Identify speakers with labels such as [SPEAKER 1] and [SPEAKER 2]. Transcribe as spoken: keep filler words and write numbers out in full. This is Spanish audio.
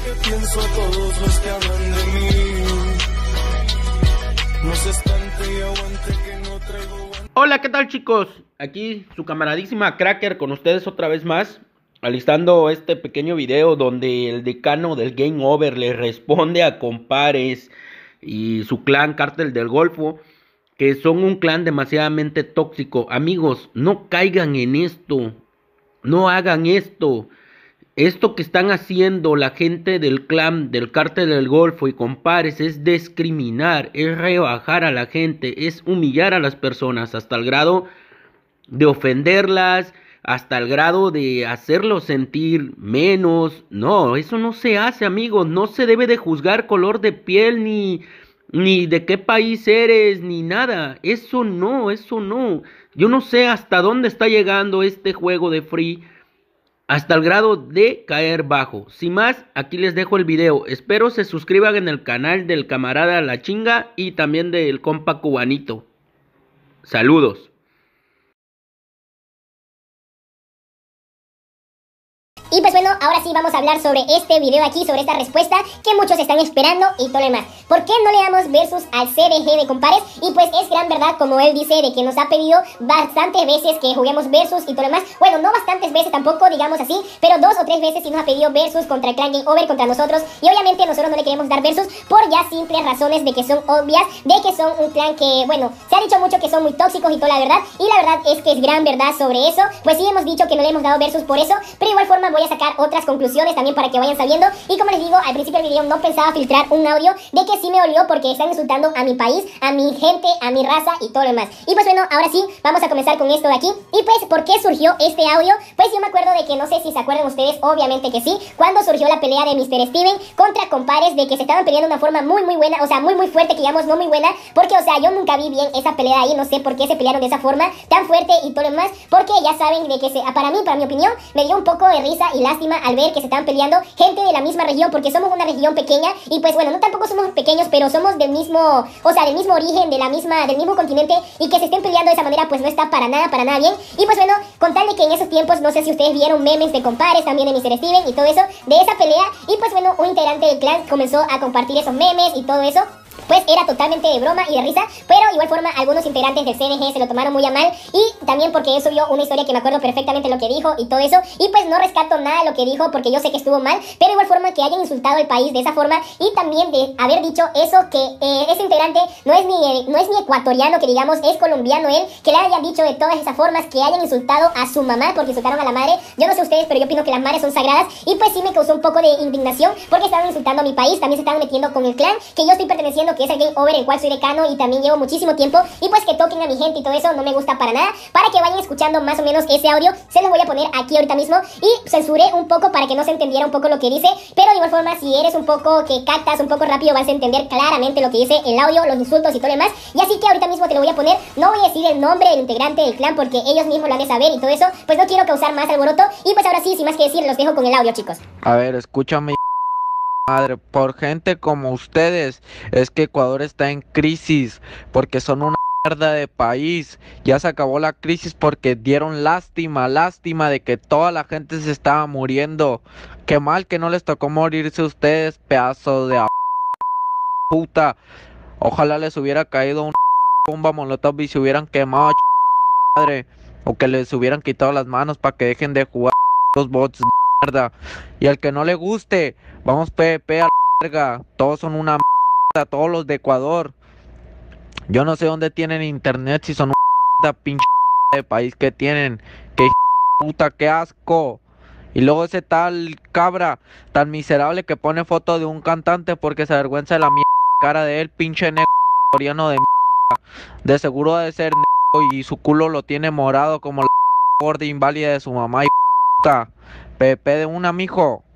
[SPEAKER 1] pienso a todos los que hablan de mí. No seas tanto y aguante que no traigo.
[SPEAKER 2] Hola, ¿qué tal, chicos? Aquí su camaradísima Cracker con ustedes otra vez más, alistando este pequeño video donde el decano del Game Over le responde a Compares y su clan Cártel del Golfo, que son un clan demasiadamente tóxico. Amigos, no caigan en esto, no hagan esto. Esto que están haciendo la gente del clan del Cártel del Golfo y Compares es discriminar, es rebajar a la gente, es humillar a las personas hasta el grado de ofenderlas, hasta el grado de hacerlos sentir menos. No, eso no se hace, amigos. No se debe de juzgar color de piel, ni, ni de qué país eres, ni nada. Eso no, eso no. Yo no sé hasta dónde está llegando este juego de Free, hasta el grado de caer bajo. Sin más, aquí les dejo el video. Espero se suscriban en el canal del camarada La Chinga y también del compa Cubanito. Saludos.
[SPEAKER 3] Y pues bueno, ahora sí vamos a hablar sobre este video aquí, sobre esta respuesta que muchos están esperando y todo lo demás. ¿Por qué no le damos versus al C D G de Compares? Y pues es gran verdad, como él dice, de que nos ha pedido bastantes veces que juguemos versus y todo lo demás. Bueno, no bastantes veces tampoco, digamos así, pero dos o tres veces sí nos ha pedido versus contra el clan Game Over, contra nosotros. Y obviamente nosotros no le queremos dar versus por ya simples razones de que son obvias, de que son un clan que, bueno, se ha dicho mucho que son muy tóxicos y toda la verdad. Y la verdad es que es gran verdad sobre eso. Pues sí hemos dicho que no le hemos dado versus por eso, pero igual forma voy a sacar otras conclusiones también para que vayan sabiendo. Y como les digo, al principio del video no pensaba filtrar un audio de que sí me olió porque están insultando a mi país, a mi gente, a mi raza y todo lo demás. Y pues bueno, ahora sí, vamos a comenzar con esto de aquí. Y pues, ¿por qué surgió este audio? Pues yo me acuerdo de que, no sé si se acuerdan ustedes, obviamente que sí, cuando surgió la pelea de mister Steven contra Compares, de que se estaban peleando de una forma muy muy buena, o sea, muy muy fuerte, que digamos no muy buena, porque o sea, yo nunca vi bien esa pelea ahí, no sé por qué se pelearon de esa forma tan fuerte y todo lo demás, porque ya saben de que se, para mí, para mi opinión, me dio un poco de risa y lástima al ver que se estaban peleando gente de la misma región, porque somos una región pequeña y pues bueno, no tampoco somos pequeños, pero somos del mismo, o sea, del mismo origen, de la misma, del mismo continente, y que se estén peleando de esa manera pues no está para nada, para nada bien. Y pues bueno, contarle que en esos tiempos, no sé si ustedes vieron memes de Compares, también de mister Steven y todo eso, de esa pelea, y pues bueno, un integrante del clan comenzó a compartir esos memes y todo eso. Pues era totalmente de broma y de risa, pero igual forma algunos integrantes del C D G se lo tomaron muy a mal, y también porque él subió una historia que me acuerdo perfectamente lo que dijo y todo eso, y pues no rescato nada de lo que dijo porque yo sé que estuvo mal, pero igual forma que hayan insultado al país de esa forma, y también de haber dicho eso, que eh, ese integrante no es, ni, no es ni ecuatoriano, que digamos es colombiano él, que le hayan dicho de todas esas formas, que hayan insultado a su mamá porque insultaron a la madre. Yo no sé ustedes, pero yo opino que las madres son sagradas, y pues sí me causó un poco de indignación porque estaban insultando a mi país, también se estaban metiendo con el clan que yo estoy perteneciendo, que es el Game Over, el cual soy decano y también llevo muchísimo tiempo, y pues que toquen a mi gente y todo eso no me gusta para nada. Para que vayan escuchando más o menos ese audio, se los voy a poner aquí ahorita mismo, y censuré un poco para que no se entendiera un poco lo que dice, pero de igual forma si eres un poco que captas un poco rápido vas a entender claramente lo que dice el audio, los insultos y todo lo demás. Y así que ahorita mismo te lo voy a poner, no voy a decir el nombre del integrante del clan porque ellos mismos lo han de saber y todo eso, pues no quiero causar más alboroto. Y pues ahora sí, sin más que decir, los dejo con el audio, chicos.
[SPEAKER 4] A ver, escúchame, madre, por gente como ustedes es que Ecuador está en crisis, porque son una mierda de país. Ya se acabó la crisis porque dieron lástima, lástima de que toda la gente se estaba muriendo. Qué mal que no les tocó morirse a ustedes, pedazo de a puta. Ojalá les hubiera caído una bomba molotov y se hubieran quemado, madre, o que les hubieran quitado las manos para que dejen de jugar los bots. Mierda. Y al que no le guste, vamos P V P a la verga. Todos son una mierda, todos los de Ecuador. Yo no sé dónde tienen internet, si son una mierda, pinche de país que tienen. Que puta, qué asco. Y luego ese tal cabra tan miserable que pone foto de un cantante porque se avergüenza de la mierda cara de él, pinche negro coreano de mierda. De seguro ha de ser negro y su culo lo tiene morado como la gorda inválida de su mamá y puta. P P de una, mijo.